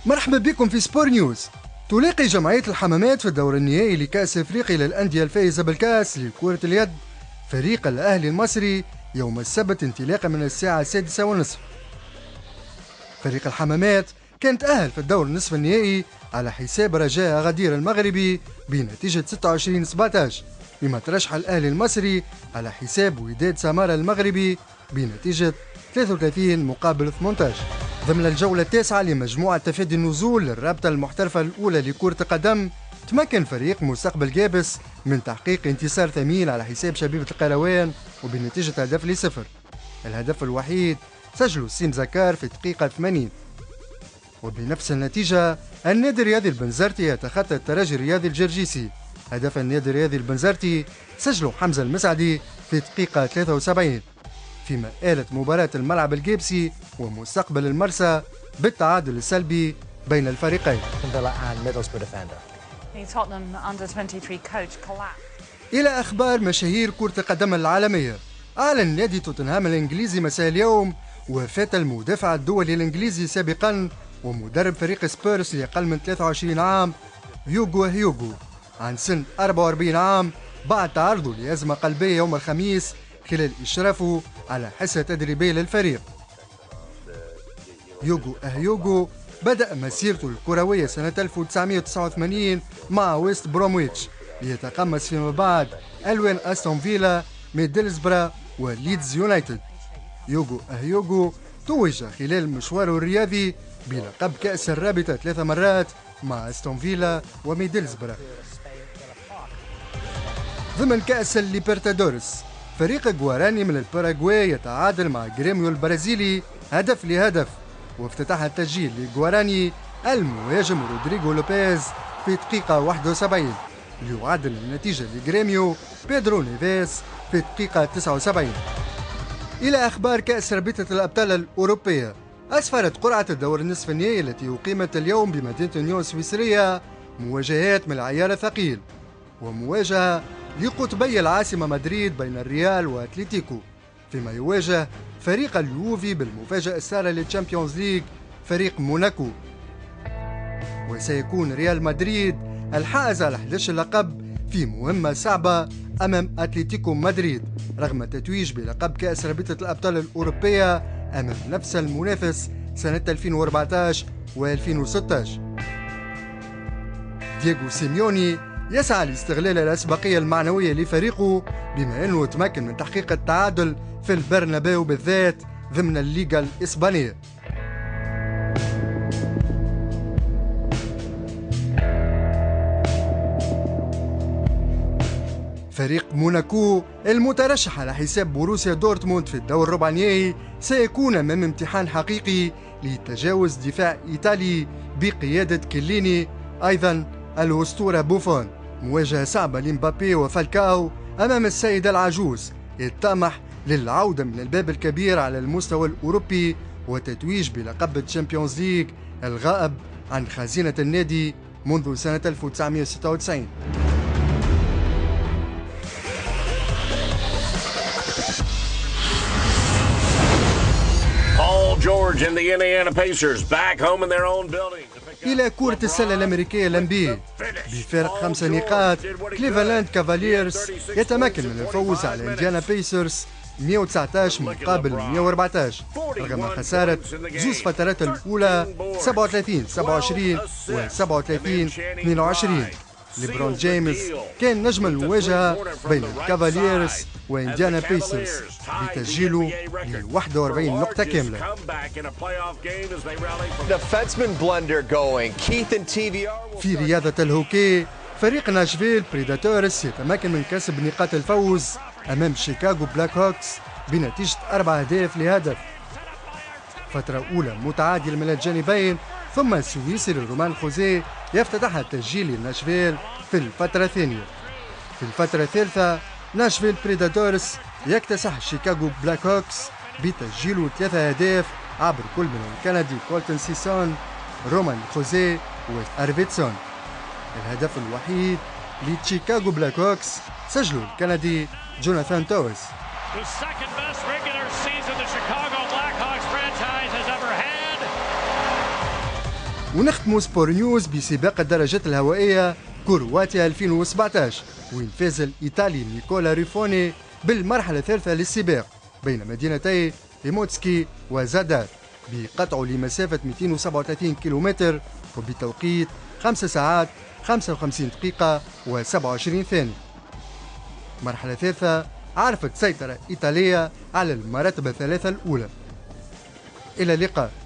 مرحبا بكم في سبور نيوز. تلاقي جمعية الحمامات في الدور النهائي لكأس افريقيا للأندية الفائزة بالكأس لكرة اليد فريق الأهلي المصري يوم السبت انطلاقا من الساعة 6:30. فريق الحمامات كان تأهل في الدور النصف النهائي على حساب رجاء أغادير المغربي بنتيجة 26-17، بما ترشح الأهلي المصري على حساب وداد سمارة المغربي بنتيجة 33-18. ضمن الجولة التاسعة لمجموعة تفادي النزول للرابطة المحترفة الأولى لكرة القدم، تمكن فريق مستقبل جابس من تحقيق انتصار ثمين على حساب شبيبة القروان وبنتيجة 1-0. الهدف الوحيد سجله سيم زكار في دقيقة 80. وبنفس النتيجة النادي الرياضي البنزرتي يتخطى الترجي الرياضي الجرجيسي. هدف النادي الرياضي البنزرتي سجله حمزة المسعدي في دقيقة 73، فيما آلت مباراة الملعب الجابسي ومستقبل المرسى بالتعادل السلبي بين الفريقين. إلى أخبار مشاهير كرة القدم العالمية. أعلن نادي توتنهام الإنجليزي مساء اليوم وفاة المدافع الدولي الإنجليزي سابقا ومدرب فريق سبيرس لأقل من 23 عام هيوغو عن سن 44 عام بعد تعرضه لأزمة قلبية يوم الخميس خلال إشرافه على حصة تدريبية للفريق. هيوغو بدأ مسيرته الكروية سنة 1989 مع ويست برومويتش، ليتقمص فيما بعد ألوان أستون فيلا، ميدلسبرا وليدز يونايتد. هيوغو توج خلال مشواره الرياضي بلقب كأس الرابطة 3 مرات مع أستون فيلا وميدلسبرا. ضمن كأس الليبرتادورس، فريق جواراني من الباراغواي يتعادل مع جريميو البرازيلي 1-1، وافتتح التسجيل لجواراني المهاجم رودريغو لوبيز في دقيقة 71، ليعادل النتيجة لجريميو بيدرو نيفيس في دقيقة 79. إلى أخبار كأس رابطة الأبطال الأوروبية. أسفرت قرعة الدور النصف النهائي التي أقيمت اليوم بمدينة نيون السويسرية مواجهات من العيار الثقيل، ومواجهة لقطبي العاصمة مدريد بين الريال وأتليتيكو، فيما يواجه فريق اليوفي بالمفاجأة السارة للتشامبيونز ليج فريق موناكو. وسيكون ريال مدريد الحائز على 11 لقب في مهمة صعبة أمام أتليتيكو مدريد رغم التتويج بلقب كأس رابطة الأبطال الأوروبية أمام نفس المنافس سنة 2014 و2016. دييغو سيميوني يسعى لاستغلال الأسبقية المعنوية لفريقه بما أنه تمكن من تحقيق التعادل في البرنابيو بالذات ضمن الليغا الإسبانية. فريق موناكو المترشح على حساب بوروسيا دورتموند في الدور الربع النهائي سيكون أمام امتحان حقيقي لتجاوز دفاع إيطالي بقيادة كيليني، أيضا الأسطورة بوفون. مواجهة صعبة لمبابي وفالكاو أمام السيد العجوز الطامح للعودة من الباب الكبير على المستوى الأوروبي وتتويج بلقب الشامبيونز ليج الغائب عن خزينة النادي منذ سنة 1996. George and the Indiana Pacers back home in their own building. إلى كرة السلة الأمريكية الNBA. بفارق 5 نقاط كليفلاند كافاليرز يتمكن من الفوز على إنديانا بيسرز 119 مقابل 114 رغم خسارة جوز فترات الأولى 37-27 و 37-22. ليبرون جيمس كان نجم المواجهة بين الكافاليرز وإنديانا بيسرز بتسجيله ل 41 نقطة كاملة. في رياضة الهوكي، فريق ناشفيل بريداتورس يتمكن من كسب نقاط الفوز أمام شيكاغو بلاك هوكس بنتيجة 4-0. فترة أولى متعادلة من الجانبين، ثم السويسري رومان خوزيه يفتتح التسجيل لناشفيل في الفترة الثانية. في الفترة الثالثة ناشفيل بريداتورس يكتسح شيكاغو بلاك هوكس بتسجيله 3 أهداف عبر كل من الكندي كولتون سيسون، رومان خوزيه وأرفيتسون. الهدف الوحيد لشيكاغو بلاك هوكس سجله الكندي جوناثان تويس. ونختموا سبور نيوز بسباق الدراجات الهوائية كرواتيا 2017 وين فاز الإيطالي نيكولا ريفوني بالمرحلة الثالثة للسباق بين مدينتي ليموتسكي وزادار بقطعه لمسافة 237 كيلومتر وبتوقيت 5 ساعات 55 دقيقة و27 ثانية. المرحلة الثالثة عرفت سيطرة إيطالية على المراتب الثلاثة الأولى. إلى اللقاء.